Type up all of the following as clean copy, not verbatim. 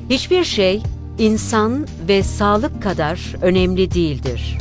Hiçbir şey insan ve sağlık kadar önemli değildir.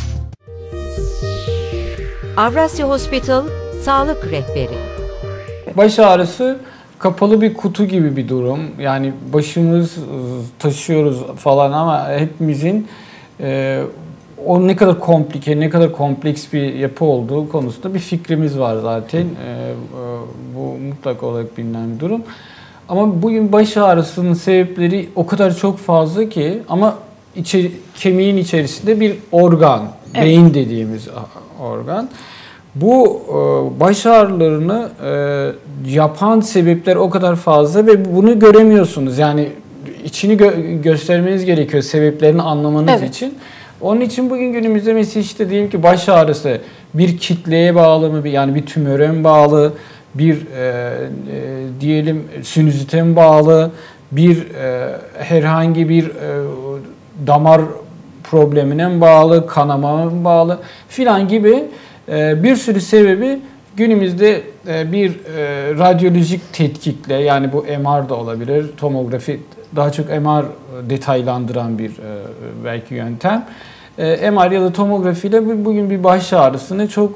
Avrasya Hospital Sağlık Rehberi. Baş ağrısı kapalı bir kutu gibi bir durum. Yani başımız taşıyoruz falan ama hepimizin o ne kadar komplike, ne kadar kompleks bir yapı olduğu konusunda bir fikrimiz var zaten. Bu mutlak olarak bilinen bir durum. Ama bugün baş ağrısının sebepleri o kadar çok fazla ki ama kemiğin içerisinde bir organ, evet, beyin dediğimiz organ. Bu baş ağrılarını yapan sebepler o kadar fazla ve bunu göremiyorsunuz. Yani içini göstermeniz gerekiyor sebeplerini anlamanız, evet, için. Onun için bugün günümüzde mesela işte diyelim ki baş ağrısı bir kitleye bağlı mı, yani bir tümöre mi bağlı, bir diyelim sinüzite mi bağlı, bir herhangi bir damar problemine mi bağlı, kanama mı bağlı filan gibi bir sürü sebebi günümüzde bir radyolojik tetkikle, yani bu MR da olabilir, tomografi, daha çok MR detaylandıran bir belki yöntem. MR ya da tomografiyle bugün bir baş ağrısını çok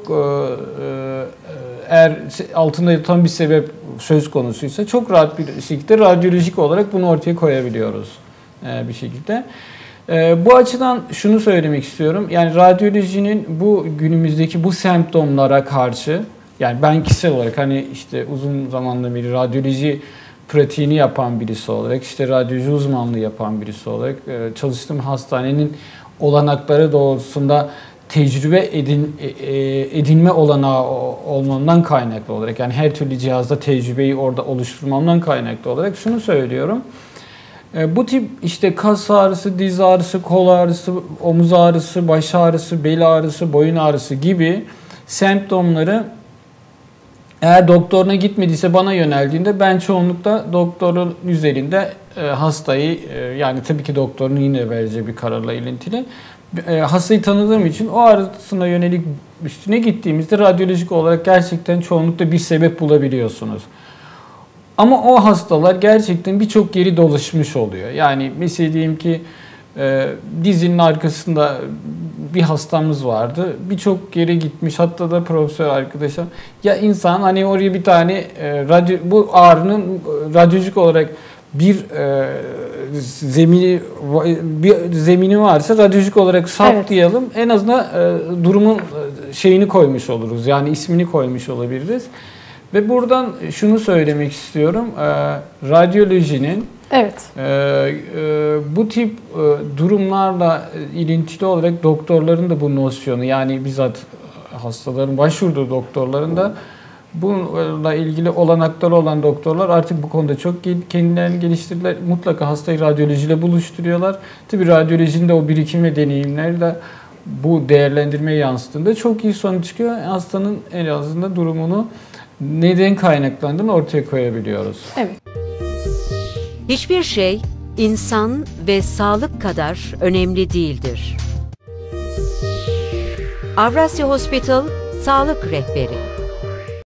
eğer altında yatan bir sebep söz konusuysa çok rahat bir şekilde radyolojik olarak bunu ortaya koyabiliyoruz bir şekilde. Bu açıdan şunu söylemek istiyorum. Yani radyolojinin bu günümüzdeki bu semptomlara karşı, yani ben kişisel olarak hani işte uzun zamandan beri radyoloji pratiğini yapan birisi olarak, işte radyoloji uzmanlığı yapan birisi olarak çalıştığım hastanenin olanakları doğrultusunda tecrübe edinme olanağı olmamdan kaynaklı olarak, yani her türlü cihazda tecrübeyi orada oluşturmamdan kaynaklı olarak şunu söylüyorum. Bu tip işte kas ağrısı, diz ağrısı, kol ağrısı, omuz ağrısı, baş ağrısı, bel ağrısı, boyun ağrısı gibi semptomları eğer doktoruna gitmediyse bana yöneldiğinde ben çoğunlukla doktorun üzerinde hastayı, yani tabii ki doktorun yine vereceği bir kararla ilintili, hastayı tanıdığım için o ağrısına yönelik üstüne gittiğimizde radyolojik olarak gerçekten çoğunlukla bir sebep bulabiliyorsunuz. Ama o hastalar gerçekten birçok yeri dolaşmış oluyor. Yani mesela diyelim ki dizinin arkasında bir hastamız vardı. Birçok yere gitmiş. Hatta da profesör arkadaşım. Ya insan hani oraya bir tane bu ağrının radyolojik olarak bir zemini varsa radyolojik olarak saptayalım. Evet. En azından durumun şeyini koymuş oluruz. Yani ismini koymuş olabiliriz. Ve buradan şunu söylemek istiyorum. Radyolojinin, evet, bu tip durumlarla ilintili olarak doktorların da bu nosyonu, yani bizzat hastaların başvurduğu doktorların da bununla ilgili olanakları olan doktorlar artık bu konuda çok kendilerini geliştirdiler. Mutlaka hastayı radyolojiyle buluşturuyorlar. Tabii radyolojinin de o birikim ve deneyimlerle bu değerlendirmeye yansıttığında çok iyi sonuç çıkıyor. Hastanın en azından durumunu neden kaynaklandığını ortaya koyabiliyoruz. Evet. Hiçbir şey insan ve sağlık kadar önemli değildir. Avrasya Hospital Sağlık Rehberi.